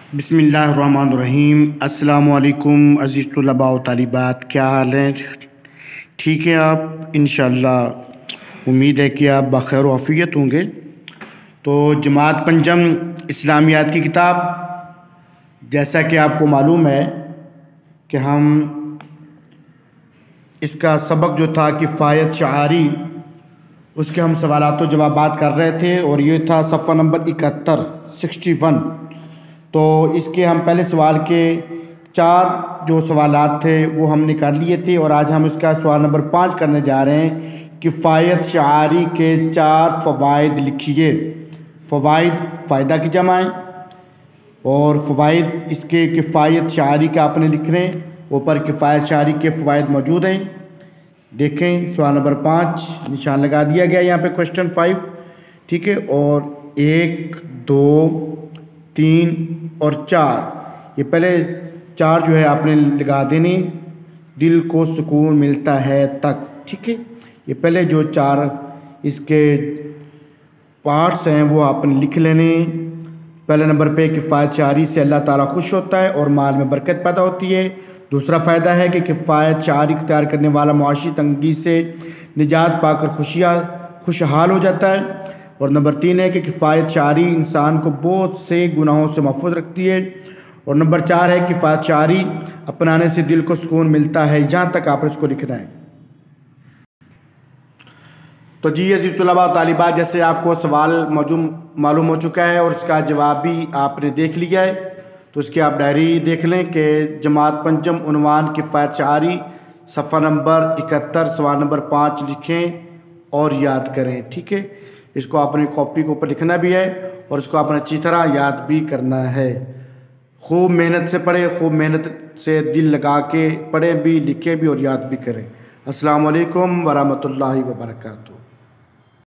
बिस्मिल्लाहिर्रहमानिर्रहीम। अस्सलामुअलैकुम अज़ीज़ तलबा व तालिबात, क्या हाल हैं? ठीक हैं आप? इंशाअल्लाह उम्मीद है कि आप बख़ैर व आफ़ियत होंगे। तो जमात पंजम इस्लामियात की किताब, जैसा कि आपको मालूम है कि हम इसका सबक जो था किफ़ायत शारी, उसके हम सवालात व जवाबात कर रहे थे और ये था सफ़ा नंबर 71 61। तो इसके हम पहले सवाल के 4 जो सवालात थे वो हमने कर लिए थे और आज हम इसका सवाल नंबर 5 करने जा रहे हैं। किफ़ायत शारी के 4 फ़वाइद लिखिए। फ़वाइद फ़ायदा की जमा है और फ़वाइद इसके किफ़ायत शारी का आपने लिख रहे हैं। ऊपर किफ़ायत शारी के फ़वाइद मौजूद हैं, देखें। सवाल नंबर 5 निशान लगा दिया गया यहाँ पे, क्वेश्चन 5, ठीक है। और 1 2 3 और 4, ये पहले 4 जो है आपने लगा देने, दिल को सुकून मिलता है तक, ठीक है। ये पहले जो 4 इसके पार्ट्स हैं वो आपने लिख लेने। पहले नंबर पे किफ़ायत शारी से अल्लाह ताला खुश होता है और माल में बरकत पैदा होती है। दूसरा फ़ायदा है कि किफ़ायत शारी इख्तियार करने वाला मुआशी तंगी से निजात पाकर खुशहाल हो जाता है। और नंबर 3 है कि किफ़ायत शारी इंसान को बहुत से गुनाहों से महफूज रखती है। और नंबर 4 है किफ़ायत शारी अपनाने से दिल को सुकून मिलता है। यहाँ तक आपने इसको लिखना है। तो जी अज़ीज़ तलबा व तालिबात, जैसे आपको सवाल मालूम हो चुका है और उसका जवाब भी आपने देख लिया है, तो इसकी आप डायरी देख लें कि जमात पंजम उन्वान किफ़ायत शारी सफ़ा नंबर 71 सवाल नंबर 5 लिखें और याद करें, ठीक है। इसको आपने कॉपी के ऊपर लिखना भी है और इसको आपने अच्छी तरह याद भी करना है। खूब मेहनत से पढ़ें, खूब मेहनत से दिल लगा के पढ़ें भी, लिखें भी और याद भी करें। अस्सलामु अलैकुम वरहमतुल्लाहि वबरकातुहू।